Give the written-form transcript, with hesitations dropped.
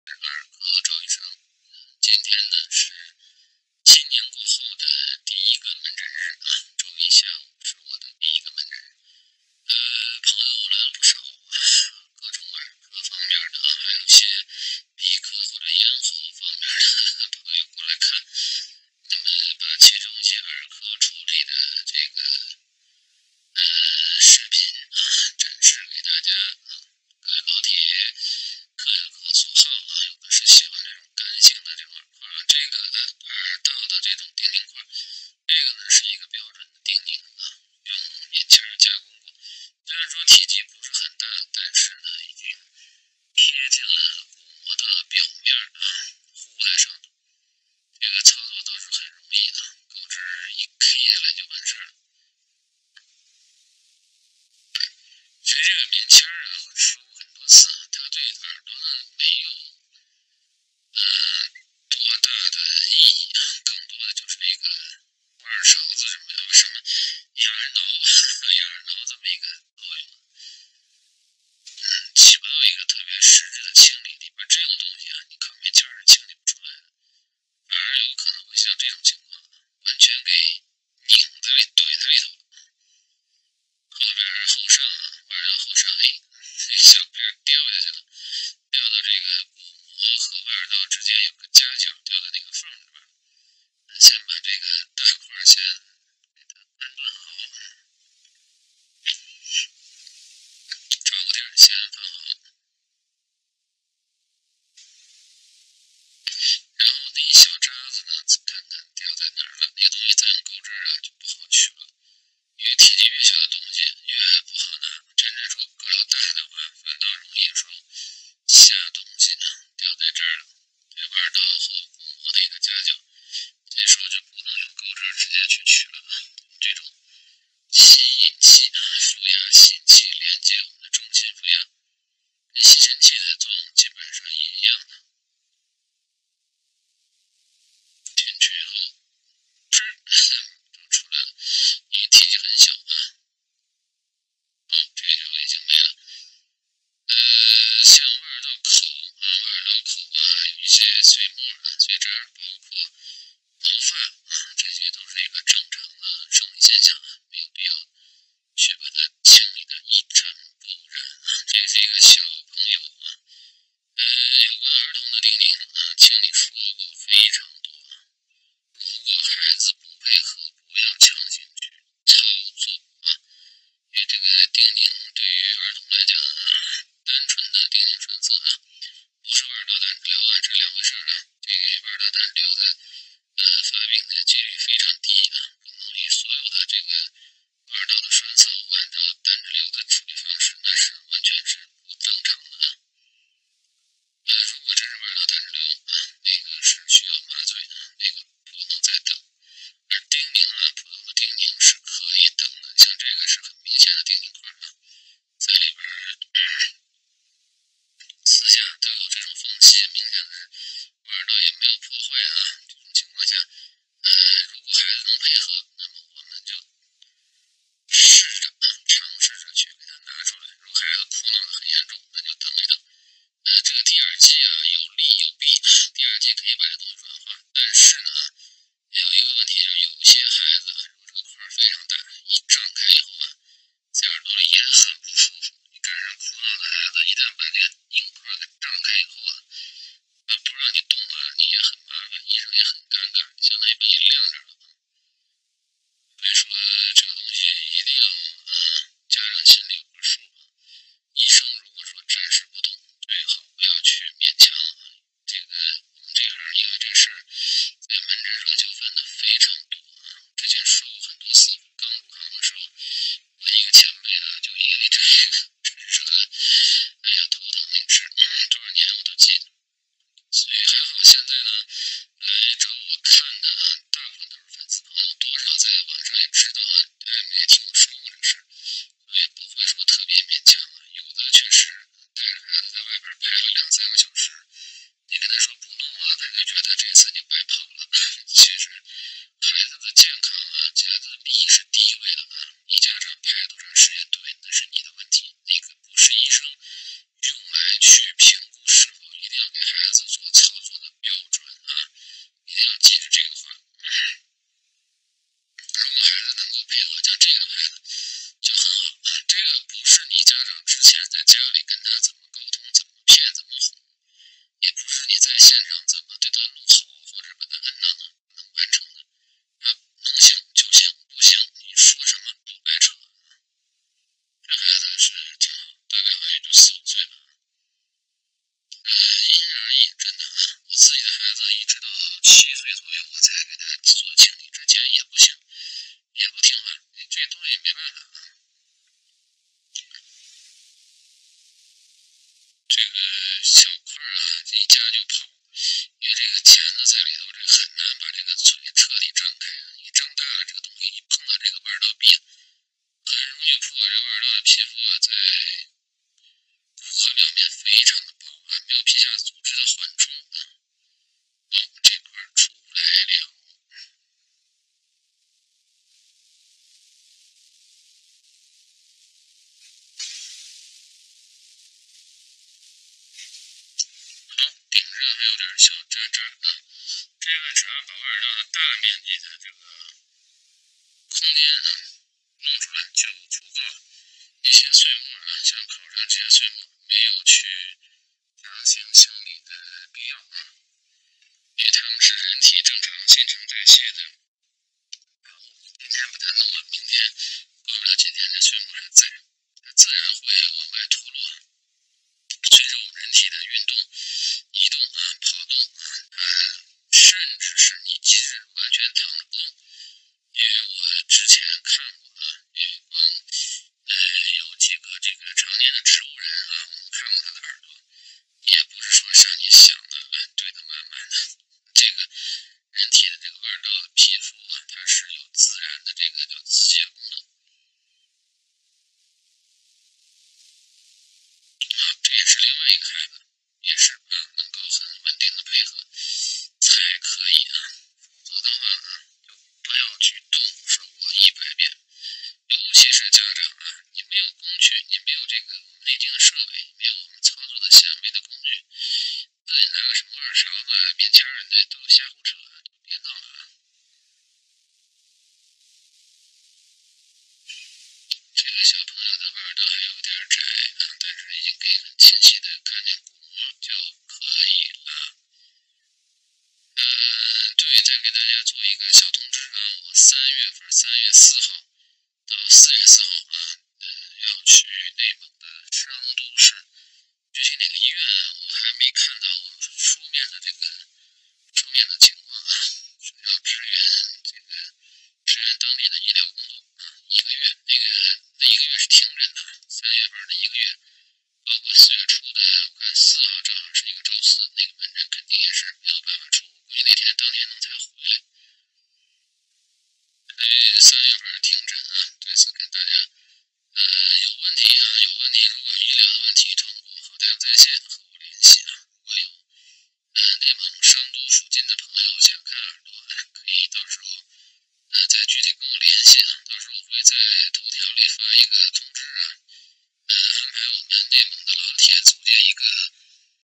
耳科赵医生。今天呢是新年过后的第一个门诊日啊，周一下午是我的第一个门诊日。朋友来了不少啊，各种耳科方面的啊，还有一些鼻科或者咽喉方面的朋友过来看。那么把其中一些耳科处理的这个视频啊展示给大家啊，各位老铁各有所好啊，有的是喜欢这种干性的这种耳块啊，这个耳道的这种叮咛块，这个呢是一个标准的叮咛啊，用棉签加工过，虽然说体积不是很大，但是呢已经贴近了鼓膜的表面啊，糊在上头，这个操作倒是很容易啊，钩针一 K 下来就完事儿了。其实这个棉签啊，我说过很多次啊，它对耳朵呢没有多大的意义啊，更多的就是一个挖耳勺子什么压耳挠这么一个作用，起不到一个特别实质的清理。里边这种东西啊，你靠棉签是清理不出来的，反而有可能会像这种情况完全给拧在怼在里头了。后边后上啊，外耳道后上，这小片掉下去了，掉到这个鼓膜和外耳道之间有个夹角，掉到那个缝里边。先把这个大块先给它安顿好，找个地儿先放好，然后那一小渣子呢，看看掉在哪儿了，那个东西再用钩针啊就不好取了，因为体积越小的东西越不好拿，真正说个头大的话，反倒容易说瞎东西掉在这儿了，这外耳道和鼓膜的一个夹角，这时候就不能用钩针直接去取了啊，用这种吸引器啊，负压吸引器连接我们的中心负压，跟吸尘器的作用基本上一样的。进去以后，就出来了，因为体积很小啊。这就已经没了。像外耳道口啊，有一些碎末啊、碎渣，包括毛发啊，这些都是一个正常的生理现象啊，没有必要去把它清理的一尘不染啊。这是一个小朋友啊，有关儿童的叮咛啊，清理说过非常多啊。如果孩子不配合，不要强行去操作啊，因为这个叮咛对于儿童来讲啊，单纯的叮咛栓塞啊，不是外耳道胆汁瘤啊，这是两回事啊。这个外耳道胆汁瘤的发病的几率非常低啊，不能以所有的这个外耳道的栓塞物按照胆汁瘤的处理方式，那是完全是不正常的啊。如果真是外耳道胆汁瘤啊，那个是需要麻醉的，那个不能再等。而叮咛啊，普通的叮咛是可以等的，像这个是很明显的叮咛块啊，在里边四下都有这种缝隙，明显的是外耳道也没有破坏啊。这种情况下，如果孩子能配合，那么我们就尝试着去给他拿出来。如果孩子哭闹的很严重，那就等一等。这个滴耳机啊，有利有弊，滴耳机可以把这东西软化，但是呢，有一个问题就是有些孩子啊，如果这个块非常大，一张开以后啊，在耳朵里也很不舒服。你赶上哭闹的孩子，一旦把这个硬块给张开以后啊，不让子做操作的标准啊，一定要记住这个话。如果孩子能够配合，像这个孩子就很好啊。这个不是你家长之前在家里跟他怎么沟通、怎么骗、怎么哄，也不是你在现场怎么对他怒吼或者把他摁到能完成的。他能行就行，不行你说什么都白扯。这孩子是挺好，大概好像也就4、5岁吧。因人而异，真的啊。我自己的孩子一直到7岁左右，我才给他做清理，之前也不行，也不听话，这东西没办法啊。这个小块啊，这一夹就跑，因为这个钳子在里头，这个很难把这个嘴彻底张开啊。一张大了，这个东西一碰到这个腕道壁，很容易破。这腕道的皮肤啊，在骨骼表面非常的薄啊，没有皮下组织的缓冲啊。这块出来了。好，顶上还有点小渣渣啊。这个只要把腕道的大面积的这个空间啊弄出来就足够了。一些碎末啊，像口上这些碎末，没有去强行清理的必要啊，因为它们是人体正常新陈代谢的产物。今天把它弄了，明天过不了几天，这碎末还在，它自然会往外脱落。随着我们人体的运动、移动啊、跑动啊，甚至是你即使完全躺着不动，因为我之前看过啊，因为光有几个这个常年的植物人啊，我们看过他的耳朵，也不是说像你想的对得满满的。这个人体的这个腕道的皮肤啊，它是有自然的这个叫自洁功能。啊，这也是另外一个孩子，也是啊，能够很稳定的配合才可以啊，否则的话啊，就不要去动，说我100遍。尤其是家长啊，你没有工具，你没有这个我们内定设备，没有我们操作的显微的工具，自己拿个什么腕勺子啊、棉签儿的都瞎胡扯，就别闹了啊。这个小朋友的腕道还有点窄啊，但是已经可以很清晰的看见骨膜就可以了。对，再给大家做一个小通知啊，我3月份3月4号到4月4号啊，要去内蒙的商都市，具体哪个医院我还没看到书面的情况啊，是要支援当地的医疗工作啊，1个月，那1个月是停诊的，3月份的1个月，包括4月初的，我看4号正好是一个周四，那个门诊肯定也是没有办法出，估计那天当天能才回来。所以3月份停诊啊，这次跟大家有问题啊，如果医疗的问题，通过好家在线和我联系啊。如果有内蒙商都附近的朋友想看耳朵，可以到时候再具体跟我联系啊。到时候我会在头条里发一个通知啊，安排我们内蒙的老铁组建一个